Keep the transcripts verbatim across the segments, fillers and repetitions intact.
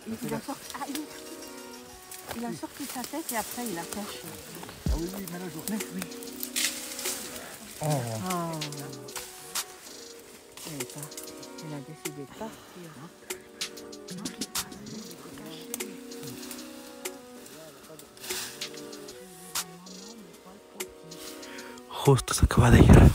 Il a, sorti, ah, il, il a sorti sa tête et après il a caché. Ah oui, oui, mais là, je Mais oui. Oh. Oh. Elle est pas. Elle a décidé de partir. Hein. Non, il passe, il est caché. Justo se acaba de ir.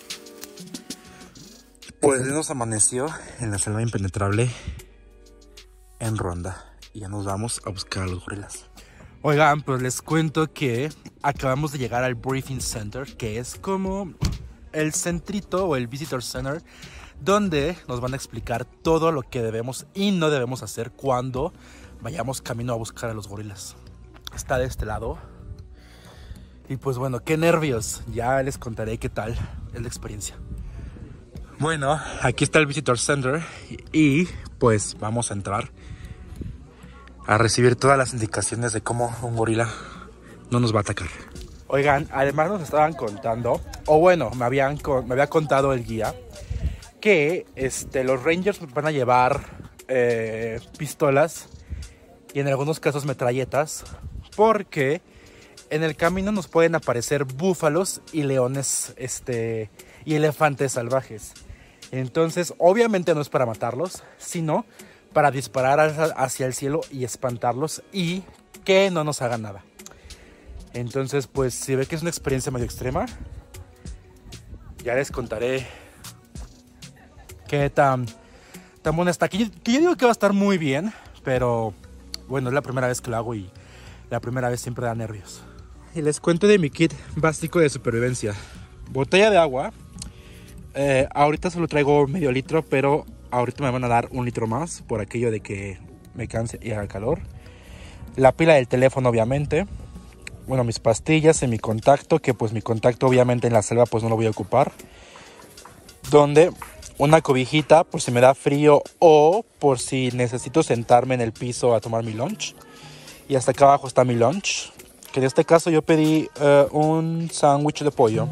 Pues nos amaneció en la selva impenetrable en Ronda y ya nos vamos a buscar a los gorilas. Oigan, pues les cuento que acabamos de llegar al Briefing Center, que es como el centrito o el Visitor Center, donde nos van a explicar todo lo que debemos y no debemos hacer cuando vayamos camino a buscar a los gorilas. Está de este lado. Y pues bueno, qué nervios. Ya les contaré qué tal es la experiencia. Bueno, aquí está el Visitor Center y pues vamos a entrar a recibir todas las indicaciones de cómo un gorila no nos va a atacar. Oigan, además nos estaban contando, o bueno, me, habían, me había contado el guía, que este, los rangers van a llevar eh, pistolas y en algunos casos metralletas, porque en el camino nos pueden aparecer búfalos y leones este, y elefantes salvajes. Entonces, obviamente no es para matarlos, sino para disparar hacia el cielo y espantarlos y que no nos hagan nada. Entonces, pues, si ve que es una experiencia medio extrema, ya les contaré qué tan, tan buena está. Que yo, que yo digo que va a estar muy bien, pero bueno, es la primera vez que lo hago y la primera vez siempre da nervios. Y les cuento de mi kit básico de supervivencia. Botella de agua. Eh, ahorita solo traigo medio litro, pero ahorita me van a dar un litro más por aquello de que me canse y haga calor. La pila del teléfono, obviamente. Bueno, mis pastillas y mi contacto, que pues mi contacto obviamente en la selva pues no lo voy a ocupar. Donde una cobijita por si me da frío o por si necesito sentarme en el piso a tomar mi lunch. Y hasta acá abajo está mi lunch, que en este caso yo pedí uh, un sándwich de pollo.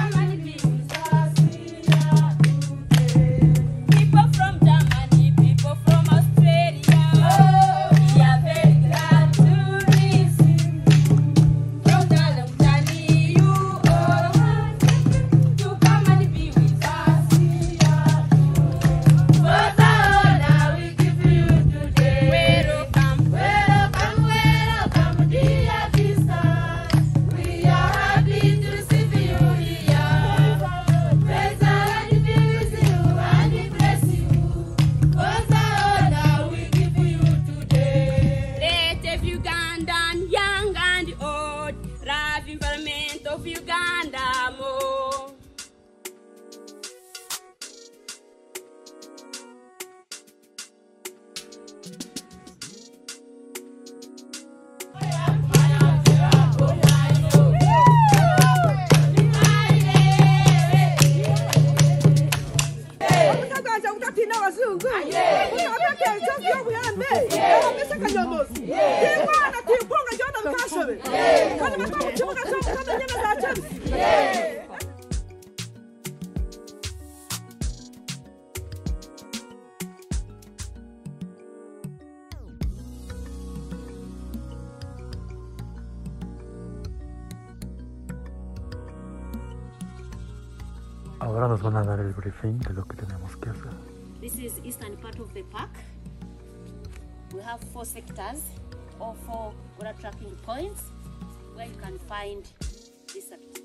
Ahora nos van a dar el briefing de lo que tenemos que hacer. This is eastern part of the park. We have four sectors or four water tracking points where you can find this activity.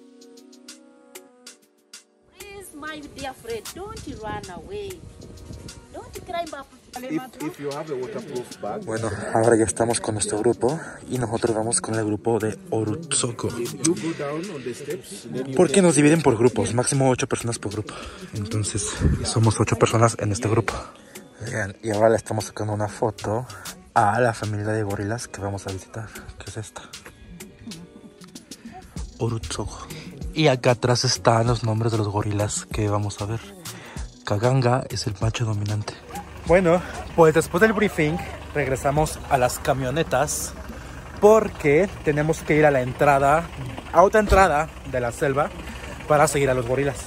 Please, my dear friend, don't run away. Don't climb up. If, if you have a waterproof bag. Bueno, ahora ya estamos con nuestro grupo y nosotros vamos con el grupo de Orutsoko. Porque nos dividen por grupos, máximo ocho personas por grupo. Entonces somos ocho personas en este grupo. Vean, y ahora le estamos sacando una foto a la familia de gorilas que vamos a visitar, que es esta. Orutsoko. Y acá atrás están los nombres de los gorilas que vamos a ver. Kaganga es el macho dominante. Bueno, pues después del briefing regresamos a las camionetas porque tenemos que ir a la entrada, a otra entrada de la selva para seguir a los gorilas.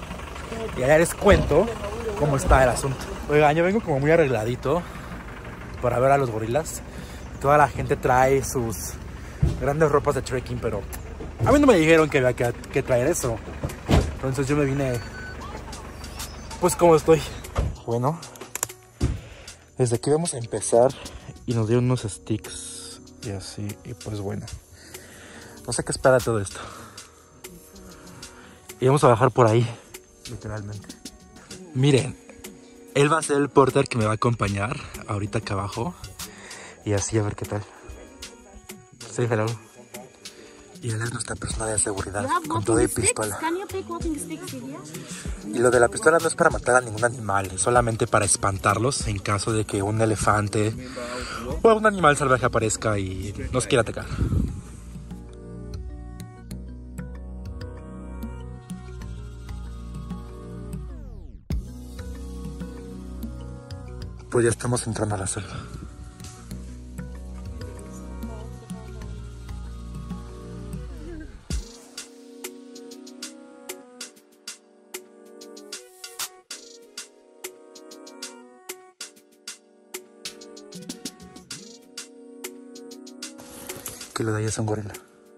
Y allá les cuento cómo está el asunto. Oigan, yo vengo como muy arregladito para ver a los gorilas. Toda la gente trae sus grandes ropas de trekking, pero a mí no me dijeron que había que, que traer eso. Entonces yo me vine pues como estoy. Bueno, desde aquí vamos a empezar y nos dieron unos sticks y así, y pues bueno, no sé qué espera todo esto. Y vamos a bajar por ahí, literalmente. Miren, él va a ser el porter que me va a acompañar ahorita acá abajo. Y así a ver qué tal. Sí, hello. Y él es nuestra persona de seguridad, con todo y pistola. Y lo de la pistola no es para matar a ningún animal, es solamente para espantarlos en caso de que un elefante o algún animal salvaje aparezca y nos quiera atacar. Pues ya estamos entrando a la selva. Que lo de ahí es un gorila.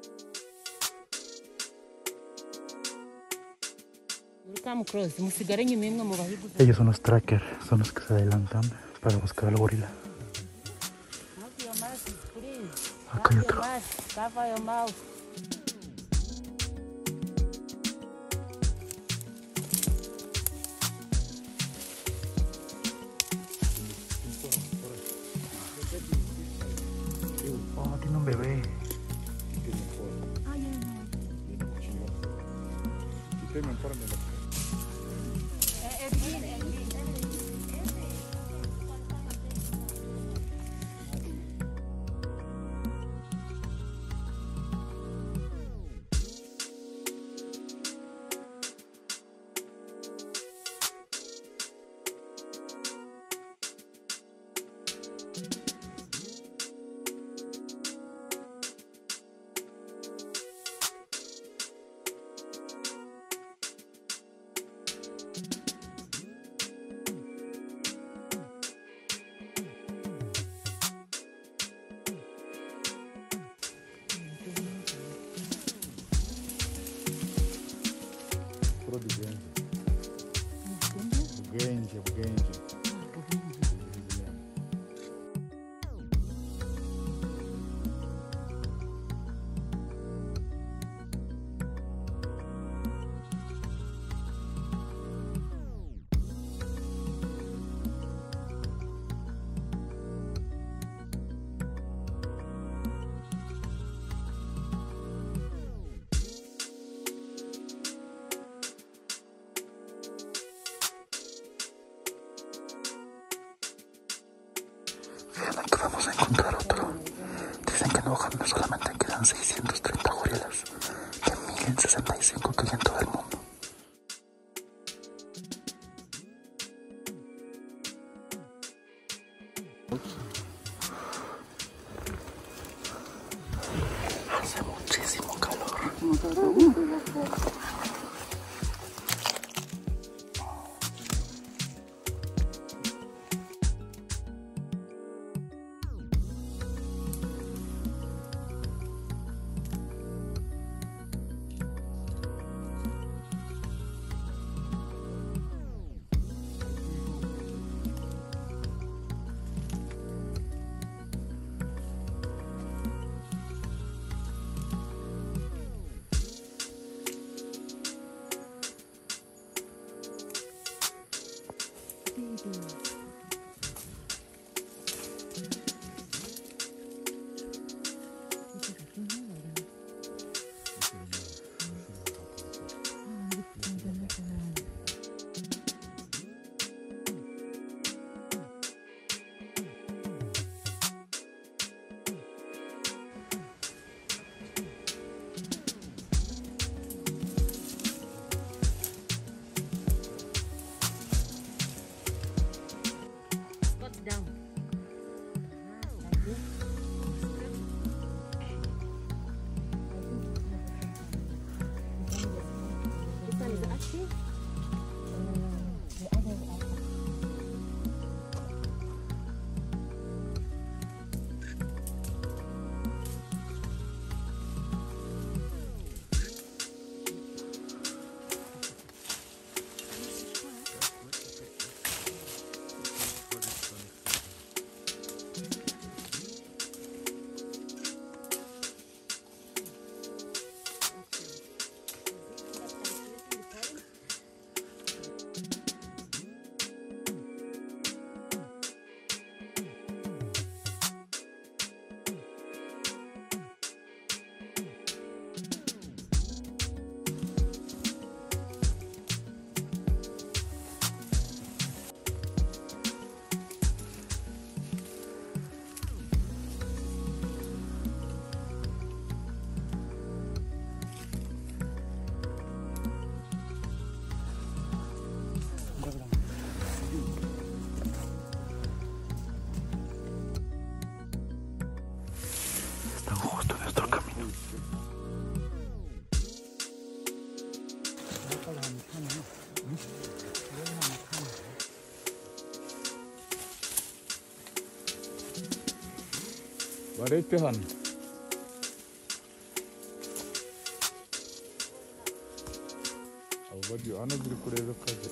Ellos son los trackers, son los que se adelantan para buscar al gorila. Acá hay otro. Oh, tiene un bebé. Bugenje, bugenje. Aquí vamos a encontrar otro. Dicen que en Uganda solamente quedan seiscientos treinta gorilas de mil sesenta y cinco que hay en todo el mundo. Hace muchísimo calor. Waar heet je gaan? Al wat je aan het drukken is ook.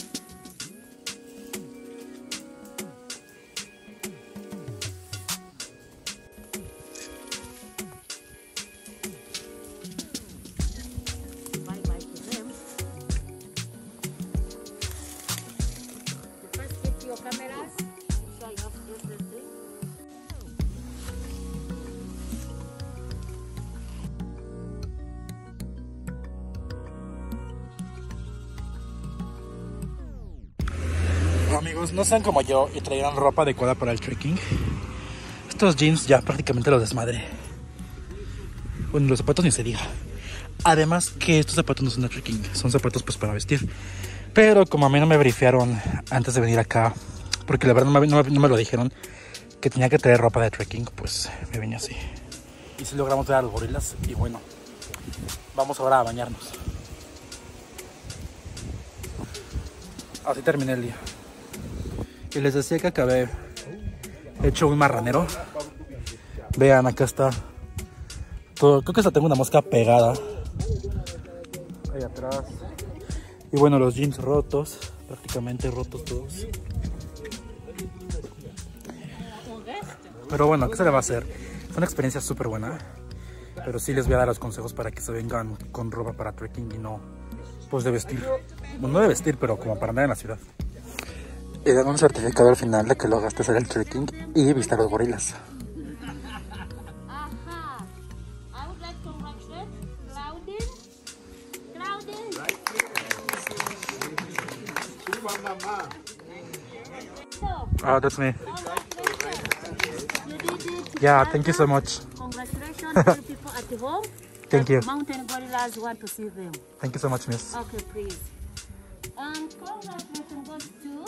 Amigos, no sean como yo y traigan ropa adecuada para el trekking. Estos jeans ya prácticamente los desmadré. Bueno, los zapatos ni se diga. Además que estos zapatos no son de trekking, son zapatos pues para vestir. Pero como a mí no me brifearon antes de venir acá, porque la verdad no me, no, no me lo dijeron, que tenía que traer ropa de trekking, pues me venía así. Y si logramos ver a los gorilas. Y bueno, vamos ahora a bañarnos. Así terminé el día. Y les decía que acabé hecho un marranero. Vean, acá está todo. Creo que hasta tengo una mosca pegada ahí atrás. Y bueno, los jeans rotos, prácticamente rotos todos. Pero bueno, ¿qué se le va a hacer? Fue una experiencia súper buena. Pero sí les voy a dar los consejos para que se vengan con ropa para trekking y no pues de vestir. Bueno, no de vestir, pero como para andar en la ciudad. Y dan un certificado al final de que lo gastes en el trekking y viste a los gorilas. Aha. I would like to congratulate Claudine. Claudine. Oh, that's me. You did it. Yeah, thank you so much. Congratulations to the people at the home. Thank you. Mountain gorillas want to see them. Thank you so much, miss. Okay, please. And congratulations goes to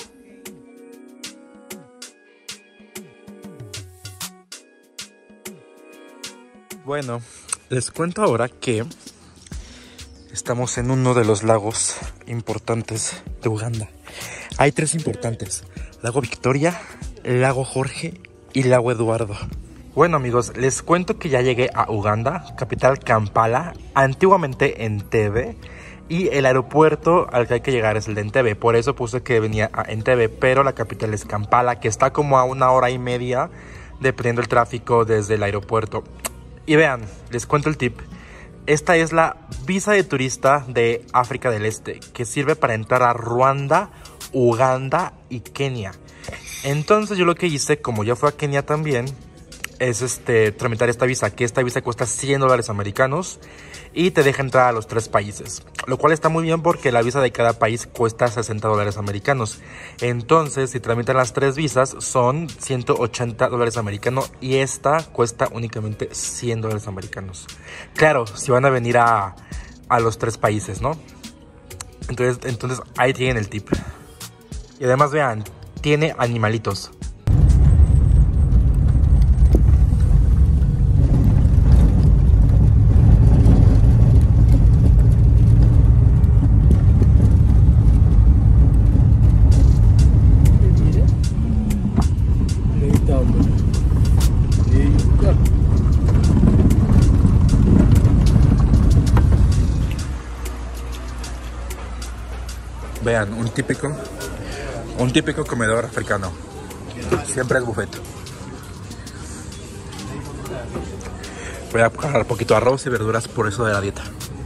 Bueno, les cuento ahora que estamos en uno de los lagos importantes de Uganda. Hay tres importantes: Lago Victoria, Lago Jorge y Lago Eduardo. Bueno amigos, les cuento que ya llegué a Uganda, capital Kampala, antiguamente Entebbe, y el aeropuerto al que hay que llegar es el de Entebbe. Por eso puse que venía a Entebbe, pero la capital es Kampala, que está como a una hora y media dependiendo del tráfico desde el aeropuerto. Y vean, les cuento el tip. Esta es la visa de turista de África del Este, que sirve para entrar a Ruanda, Uganda y Kenia. Entonces yo lo que hice, como ya fui a Kenia también, es este, tramitar esta visa, que esta visa cuesta cien dólares americanos y te deja entrar a los tres países, lo cual está muy bien porque la visa de cada país cuesta sesenta dólares americanos. Entonces si tramitan las tres visas son ciento ochenta dólares americanos y esta cuesta únicamente cien dólares americanos. Claro, si van a venir a, a los tres países, ¿no? Entonces, entonces ahí tienen el tip. Y además vean, tiene animalitos. Vean, un típico, un típico comedor africano. Siempre es buffet. Voy a agarrar poquito arroz y verduras por eso de la dieta.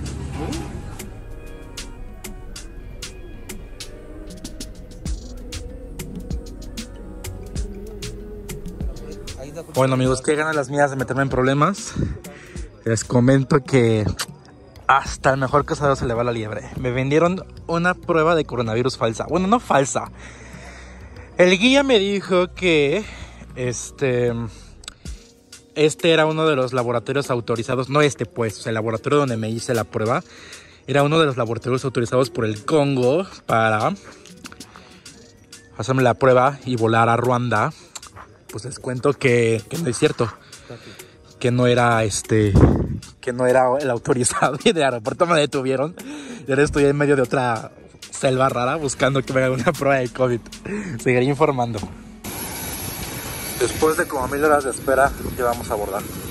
Bueno amigos, qué ganas las mías de meterme en problemas. Les comento que hasta el mejor cazador se le va la liebre. Me vendieron una prueba de coronavirus falsa. Bueno, no falsa. El guía me dijo que este, este era uno de los laboratorios autorizados. No este pues, o sea, el laboratorio donde me hice la prueba era uno de los laboratorios autorizados por el Congo para hacerme la prueba y volar a Ruanda. Pues les cuento que, que no es cierto. Que no era este... que no era el autorizado y de aeropuerto me detuvieron y ahora estoy en medio de otra selva rara buscando que me haga una prueba de COVID. Seguiré informando. Después de como mil horas de espera, ya vamos a abordar.